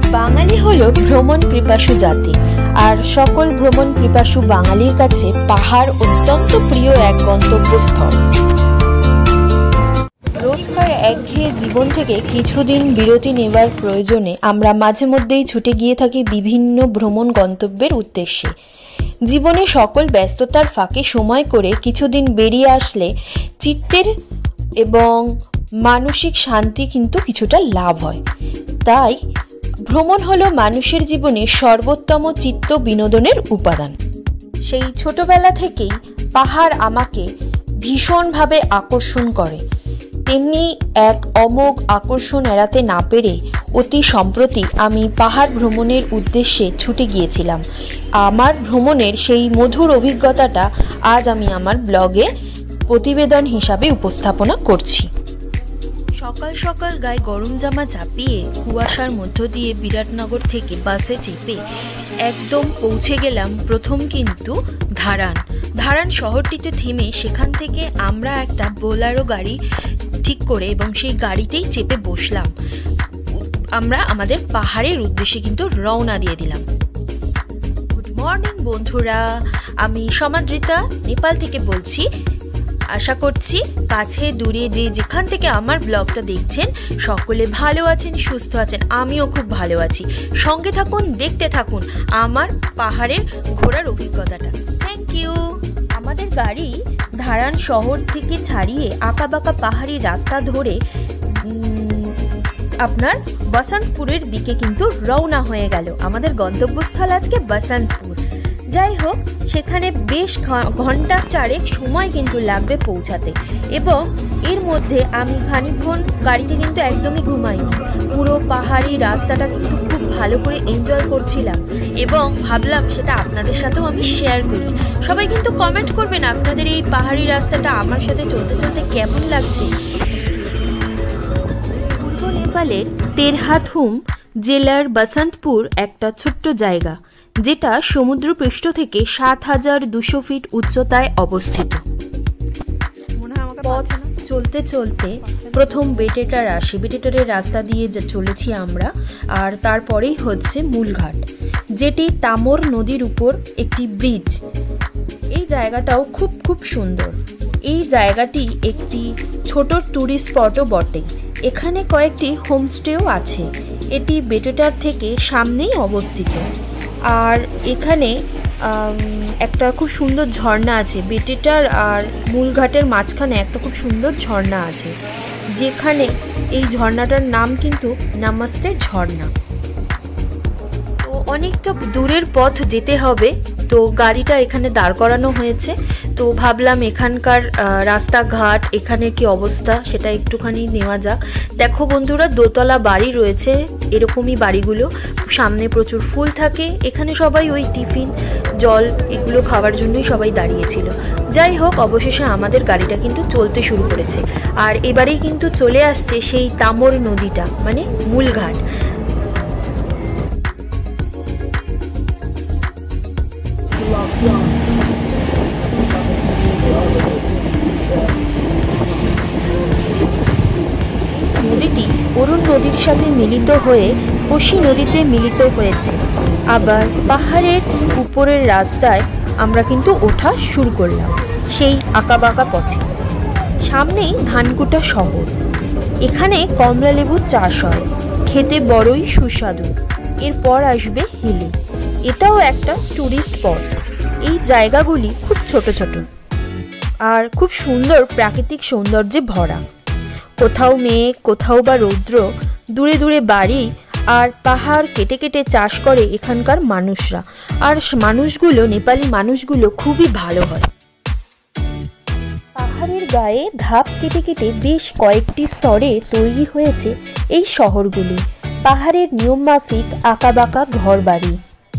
বাঙালি হলো ভ্রমণ পিপাসু জাতি, আর সকল ভ্রমণ পিপাসু বাঙালির কাছে পাহাড় অত্যন্ত প্রিয় এক গন্তব্যস্থল। রোজকার একঘেয়ে জীবন থেকে কিছুদিন বিরতি নেবার প্রয়োজনে আমরা মাঝে মধ্যেই ছুটে গিয়ে থাকি বিভিন্ন ভ্রমণ গন্তব্যের উদ্দেশ্যে। জীবনে সকল ব্যস্ততার ফাঁকে সময় করে কিছুদিন বেরিয়ে আসলে চিত্তের এবং মানসিক শান্তি কিন্তু কিছুটা লাভ হয়। তাই ভ্রমণ হলো মানুষের জীবনে সর্বোত্তম চিত্ত বিনোদনের উপাদান। সেই ছোটবেলা থেকেই পাহাড় আমাকে ভীষণভাবে আকর্ষণ করে, তেমনি এক অমোঘ আকর্ষণ এড়াতে না পেরে অতি সম্প্রতি আমি পাহাড় ভ্রমণের উদ্দেশ্যে ছুটে গিয়েছিলাম। আমার ভ্রমণের সেই মধুর অভিজ্ঞতাটা আজ আমি আমার ব্লগে প্রতিবেদন হিসাবে উপস্থাপনা করছি। সকাল সকাল গায়ে গরম জামা চাপিয়ে কুয়াশার মধ্য দিয়ে বিরাটনগর থেকে বাসে চেপে একদম পৌঁছে গেলাম প্রথম কিন্তু ধারান শহরটিতে থেমে সেখান থেকে আমরা একটা বোলারো গাড়ি ঠিক করে এবং সেই গাড়িতেই চেপে বসলাম। আমরা আমাদের পাহাড়ের উদ্দেশ্যে কিন্তু রওনা দিয়ে দিলাম। গুড মর্নিং বন্ধুরা, আমি সমাদৃতা নেপাল থেকে বলছি। আশা করছি কাছে দূরে যেখান থেকে আমার ব্লগটা দেখছেন সকলে ভালো আছেন, সুস্থ আছেন। আমিও খুব ভালো আছি। সঙ্গে থাকুন, দেখতে থাকুন আমার পাহাড়ের ঘোরার অভিজ্ঞতাটা। Thank you. আমাদের গাড়ি ধারান শহর থেকে ছাড়িয়ে আঁকাবাঁকা পাহাড়ি রাস্তা ধরে আপনার বসন্তপুরের দিকে কিন্তু রওনা হয়ে গেল। আমাদের গন্তব্যস্থল আজকে বসন্তপুর। যাই হোক, সেখানে বেশ ঘন্টা চারেক সময় কিন্তু লাগবে পৌঁছাতে, এবং এর মধ্যে আমি খানিকক্ষণ গাড়িতে কিন্তু একদমই ঘুমাইনি। পুরো পাহাড়ি রাস্তাটা কিন্তু খুব ভালো করে এনজয় করছিলাম এবং ভাবলাম সেটা আপনাদের সাথেও আমি শেয়ার করি। সবাই কিন্তু কমেন্ট করবেন আপনাদের এই পাহাড়ি রাস্তাটা আমার সাথে চলতে চলতে কেমন লাগছে। পূর্ব নেপালের তেরহাথুম জেলার বসন্তপুর একটা ছোট্ট জায়গা, যেটা সমুদ্রপৃষ্ঠ থেকে ৭,২০০ ফিট উচ্চতায় অবস্থিত। পথ চলতে চলতে প্রথম বেটেটার আসে, বেটেটারের রাস্তা দিয়ে চলেছি আমরা, আর তারপরেই হচ্ছে মূলঘাট, যেটি তামর নদীর উপর একটি ব্রিজ। এই জায়গাটাও খুব সুন্দর। এই জায়গাটি একটি ছোট ট্যুরিস্ট স্পটও বটে। এখানে কয়েকটি হোমস্টেও আছে। এটি বেটেটার থেকে সামনেই অবস্থিত, আর এখানে একটা খুব সুন্দর ঝর্ণা আছে। বেটেটার আর মূলঘাটের মাঝখানে একটা খুব সুন্দর ঝর্ণা আছে, যেখানে এই ঝর্ণাটার নাম কিন্তু নামাস্তে ঝর্ণা। তো অনেকটা দূরের পথ যেতে হবে, তো গাড়িটা এখানে দাঁড় করানো হয়েছে। তো ভাবলাম এখানকার রাস্তাঘাট, এখানে কি অবস্থা সেটা একটুখানি নেওয়া যাক। দেখো বন্ধুরা, দোতলা বাড়ি রয়েছে, এরকমই বাড়িগুলো। সামনে প্রচুর ফুল থাকে। এখানে সবাই ওই টিফিন, জল এগুলো খাওয়ার জন্যই সবাই দাঁড়িয়েছিল। যাই হোক, অবশেষে আমাদের গাড়িটা কিন্তু চলতে শুরু করেছে, আর এবারেই কিন্তু চলে আসছে সেই তামর নদীটা, মানে মূলঘাট। নদীটি অরুণ নদীর সাথে মিলিত হয়ে কোশি নদীতে মিলিত হয়েছে। আবার পাহাড়ের উপরের রাস্তায় আমরা কিন্তু ওঠা শুরু করলাম সেই আঁকাবাঁকা পথে। সামনেই ধানকুটা শহর। এখানে কমলা লেবুর চাষ হয়, খেতে বড়ই সুস্বাদু। এরপর আসবে হিলি, এটাও একটা ট্যুরিস্ট স্পট। এই জায়গাগুলি খুব ছোট ছোট আর খুব সুন্দর প্রাকৃতিক সৌন্দর্যে ভরা। কোথাও মেঘ, কোথাও বা রৌদ্র, দূরে দূরে বাড়ি, আর পাহাড় কেটে কেটে চাষ করে এখানকার মানুষরা। আর মানুষগুলো, নেপালি মানুষগুলো খুবই ভালো হয়। পাহাড়ের গায়ে ধাপ কেটে কেটে বেশ কয়েকটি স্তরে তৈরি হয়েছে এই শহরগুলি। পাহাড়ের নিয়ম মাফিক আঁকাবাঁকা ঘর বাড়ি।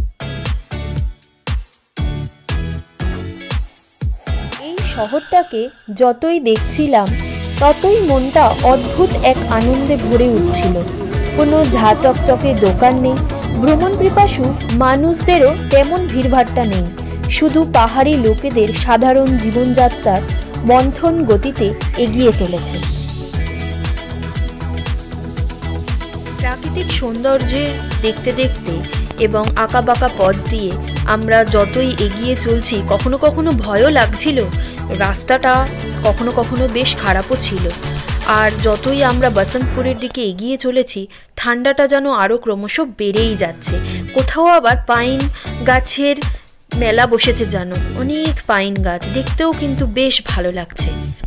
এই শহরটাকে যতই দেখছিলাম ততই মনটা অদ্ভুত এক আনন্দে ভরে উঠছিল। কোনো ঝাঁ চকচকে দোকান নেই, ভ্রমণ পিপাসু মানুষদেরও তেমন ভিড়ভাট্টা নেই। শুধু পাহাড়ি লোকেদের সাধারণ জীবনযাত্রার মন্থন গতিতে এগিয়ে চলেছে। প্রাকৃতিক সৌন্দর্যের দেখতে দেখতে এবং আঁকাবাঁকা পথ দিয়ে আমরা যতই এগিয়ে চলছি, কখনো কখনো ভয়ও লাগছিল, রাস্তাটা কখনো কখনো বেশ খারাপও ছিল। আর যতই আমরা বসন্তপুরের দিকে এগিয়ে চলেছি, ঠান্ডাটা যেন আরও ক্রমশ বেড়েই যাচ্ছে। কোথাও আবার পাইন গাছের মেলা বসেছে, যেন অনেক পাইন গাছ, দেখতেও কিন্তু বেশ ভালো লাগছে।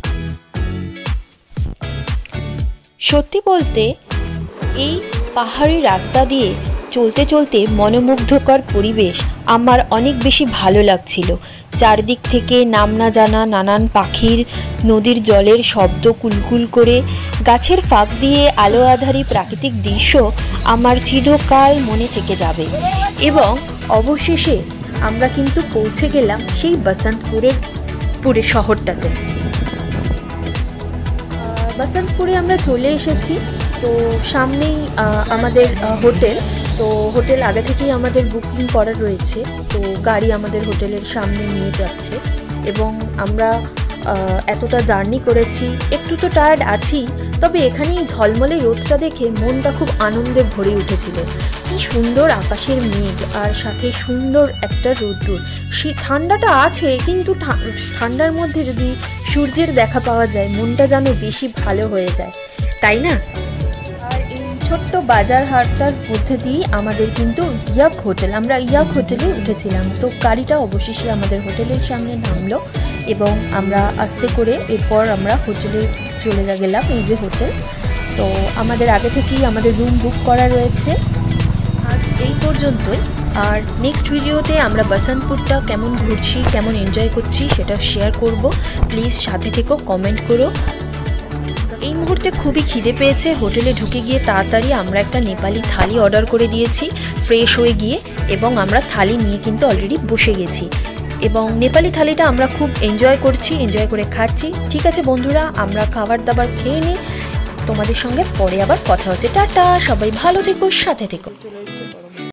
সত্যি বলতে এই পাহাড়ি রাস্তা দিয়ে চলতে চলতে মনোমুগ্ধকর পরিবেশ আমার অনেক বেশি ভালো লাগছিল। চারদিক থেকে নাম না জানা নানান পাখির, নদীর জলের শব্দ কুলকুল করে, গাছের ফাঁক দিয়ে আলো আঁধারি প্রাকৃতিক দৃশ্য আমার চিরকাল মনে থেকে যাবে। এবং অবশেষে আমরা কিন্তু পৌঁছে গেলাম সেই বসন্তপুরের শহরটাতে। বসন্তপুরে আমরা চলে এসেছি। তো সামনেই আমাদের হোটেল। তো হোটেল আগে থেকেই আমাদের বুকিং করা রয়েছে। তো গাড়ি আমাদের হোটেলের সামনে নিয়ে যাচ্ছে এবং আমরা এতটা জার্নি করেছি, একটু তো টায়ার্ড আছি, তবে এখানেই ঝলমলে রোদটা দেখে মনটা খুব আনন্দে ভরে উঠেছিল। কি সুন্দর আকাশের মেঘ আর সাথে সুন্দর একটা রোদ্দুর। সেই ঠান্ডাটা আছে, কিন্তু ঠান্ডার মধ্যে যদি সূর্যের দেখা পাওয়া যায়, মনটা যেন বেশি ভালো হয়ে যায়, তাই না? আর এই ছোট্ট বাজার হাটটার মধ্যে দিয়ে আমাদের কিন্তু ইয়াক হোটেল, আমরা ইয়াক হোটেলে উঠেছিলাম। তো গাড়িটা অবশেষে আমাদের হোটেলের সামনে নামলো এবং আমরা আস্তে করে এরপর আমরা হোটেলে চলে গেলাম। এই যে হোটেল, তো আমাদের আগে থেকেই আমাদের রুম বুক করা রয়েছে। আজ এই পর্যন্তই। আর নেক্সট ভিডিওতে আমরা বসন্তপুরটা কেমন ঘুরছি, কেমন এনজয় করছি সেটা শেয়ার করব। প্লিজ সাথে থেকো, কমেন্ট করো। এই মুহূর্তে খুবই খিদে পেয়েছে। হোটেলে ঢুকে গিয়ে তাড়াতাড়ি আমরা একটা নেপালি থালি অর্ডার করে দিয়েছি ফ্রেশ হয়ে গিয়ে, এবং আমরা থালি নিয়ে কিন্তু অলরেডি বসে গেছি এবং নেপালি থালিটা আমরা খুব এনজয় করছি, এনজয় করে খাচ্ছি। ঠিক আছে বন্ধুরা, আমরা খাবার দাবার খেয়ে নিই, তোমাদের সঙ্গে পরে আবার কথা হচ্ছে। টাটা, সবাই ভালো থেকো, সাথে থেকো।